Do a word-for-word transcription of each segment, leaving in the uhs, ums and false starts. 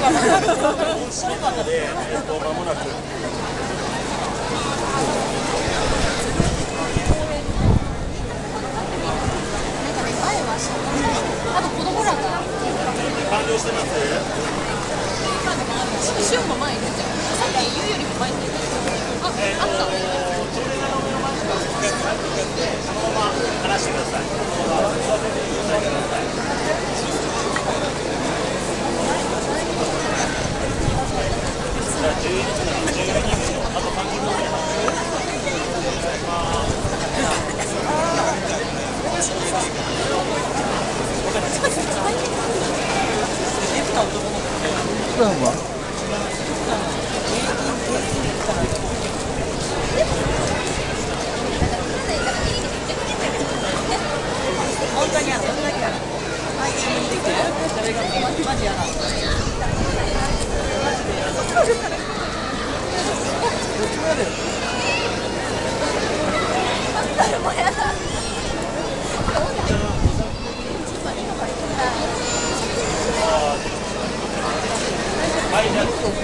あと子供らが完了してます。 シオンも前に出てる。さっき言うよりも前に出てる。あ、あった。 それがの目の前にそのまま話してください。じゅういちじじゅうにふんあとさんじゅっぷんあります。 普段は本当にある、本当にある。はい、一緒にできてる。それがマジやな。もうやだ。 はい、じゃあ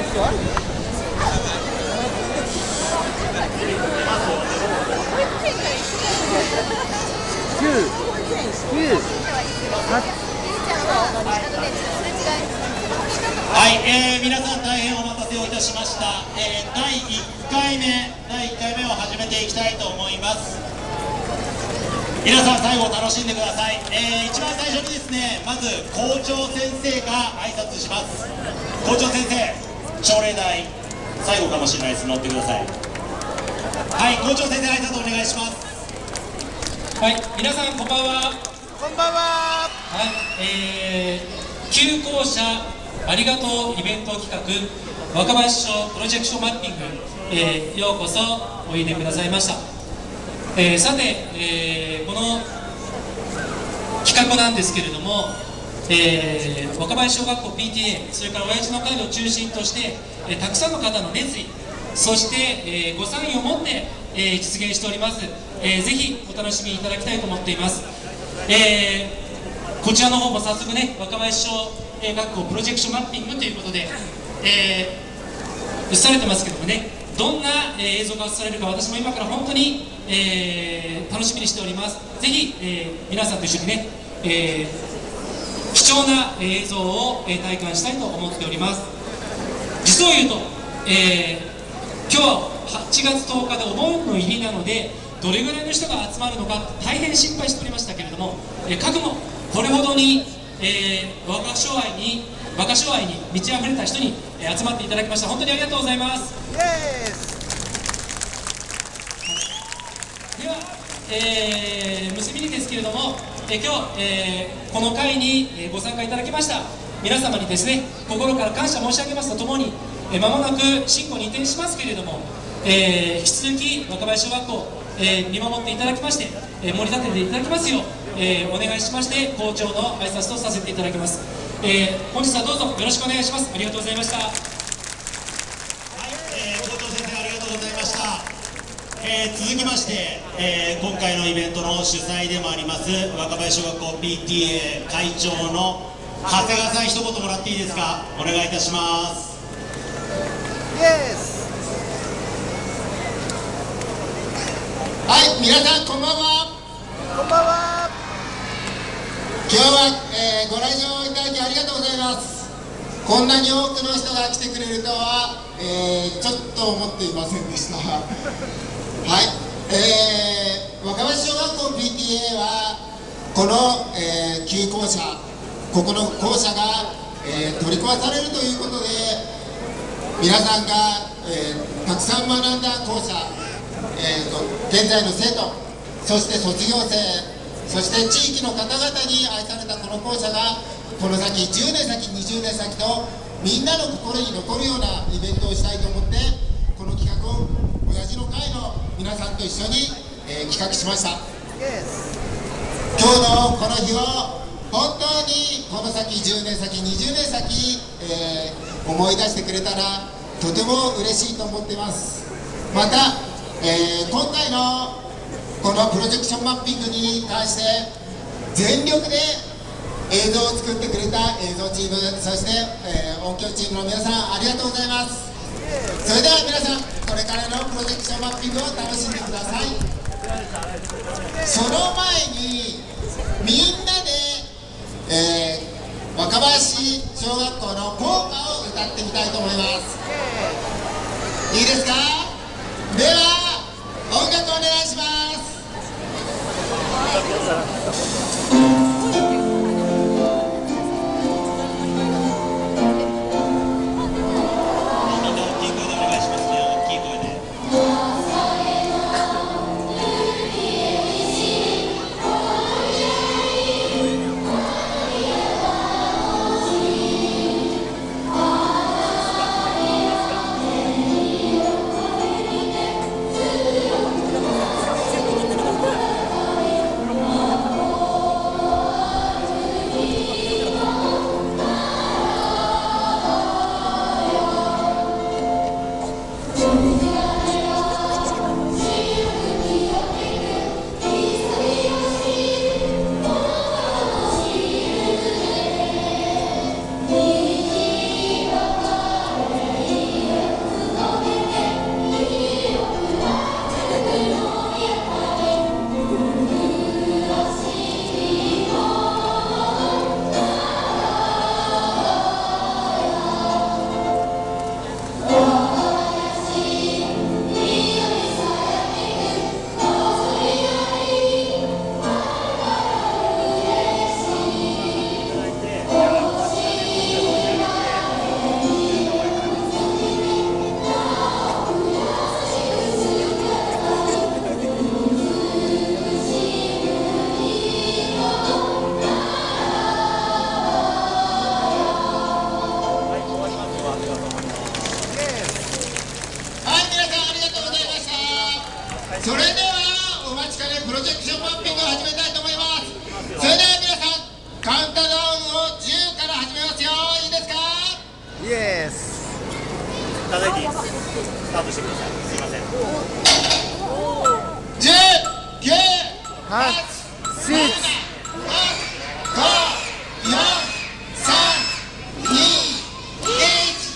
九、九、八。 はい、えー、皆さん大変お待たせをいたしました。えー、だいいっかいめ、だいいっかいめを始めていきたいと思います。皆さん最後楽しんでください。えー、一番最初にですね、まず校長先生が挨拶します。校長先生、朝礼台最後かもしれないです。乗ってください。はい、校長先生挨拶お願いします。 はい、皆さんこんばんは。 こんばんは。 はい、えー、旧校舎ありがとうイベント企画若林小プロジェクションマッピング、えー、ようこそおいでくださいました。えー、さて、えー、この企画なんですけれども、えー、若林小学校 ピーティーエー それから親父の会を中心として、えー、たくさんの方の熱意そして、えー、ご賛意を持って、えー、実現しております。えー、ぜひお楽しみいただきたいと思っています。えー、こちらの方も早速ね、若林小学校プロジェクションマッピングということで、えー、映されてますけどもね、どんな、えー、映像が映されるか私も今から本当に、えー、楽しみにしております。ぜひ、えー、皆さんと一緒にね、えー、貴重な映像を、えー、体感したいと思っております。実を言うと、えー、今日ははちがつとおかでお盆の入りなので、どれぐらいの人が集まるのか大変心配しておりましたけれども、えー、覚悟これほどに、えー、若小愛に若小愛に満ち溢れた人に、えー、集まっていただきました。本当にありがとうございます。 イエーイ。 では、えー、結びにですけれども、えー、今日、えー、この会に、えー、ご参加いただきました皆様にですね、心から感謝申し上げますとともに、えー、間もなく新校に移転しますけれども、えー、引き続き若林小学校、えー、見守っていただきまして、えー、盛り立てていただきますよう、えー、お願いしまして校長の挨拶とさせていただきます。えー、本日はどうぞよろしくお願いします。ありがとうございました。はい、 えー、校長先生ありがとうございました。えー、続きまして、えー、今回のイベントの主催でもあります若林小学校 ピーティーエー 会長の長谷川さん、一言もらっていいですか。お願いいたします。 イエス。 はい、皆さんこんばんは。 こんばんは。 今日は、えー、ご来場いただきありがとうございます。こんなに多くの人が来てくれるとは、えー、ちょっと思っていませんでしたはい、えー、若林小学校 ピーティーエー はこの、えー、旧校舎、ここの校舎が、えー、取り壊されるということで、皆さんが、えー、たくさん学んだ校舎、えーと、現在の生徒、そして卒業生、そして地域の方々に愛されたこの校舎がこの先じゅうねんさきにじゅうねんさきとみんなの心に残るようなイベントをしたいと思って、この企画を親父の会の皆さんと一緒に、えー、企画しました。今日のこの日を本当にこの先じゅうねんさきにじゅうねんさき、えー、思い出してくれたらとても嬉しいと思っています。また、えー、今回のこのプロジェクションマッピングに関して全力で映像を作ってくれた映像チーム、そして、えー、音響チームの皆さんありがとうございます。それでは皆さん、これからのプロジェクションマッピングを楽しんでください。その前にみんなで、えー、若林小学校の校歌を歌ってみたいと思います。いいですか？では音楽お願いします。それではお待ちかねプロジェクションマッピングを始めたいと思います。それでは皆さん、カウントダウンをじゅうから始めますよ。いいですか？ イエス。 叩いていいです。スタートしてください。すいません。 じゅう、きゅう、 はち、 はち、 シックス、 ご、よん、さん、に、いち。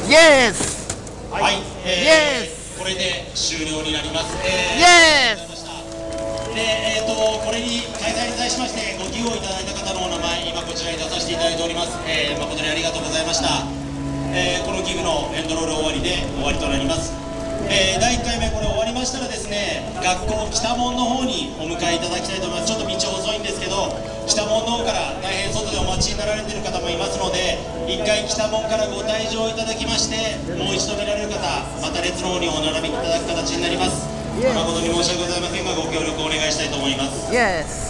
Yes! はい、えー、これで終了になります。えー、 Yes! で、えーと、これに開催に際しましてご寄付をいただいた方のお名前、今こちらに出させていただいております。えー、誠にありがとうございました。えー、この寄付のエンドロール終わりで終わりとなります。えー、だいいっかいめこれ終わりましたらですね、学校北門の方にお迎えいただきたいと思います。ちょっと道遅いんですけど、北門の方から大変外でお待ちになられている方もいますので、いっかい北門からご退場いただきまして、もう一度見られる方、また列の方にお並びいただく形になります。誠に申し訳ございませんが、ご協力をお願いしたいと思います。 Yes!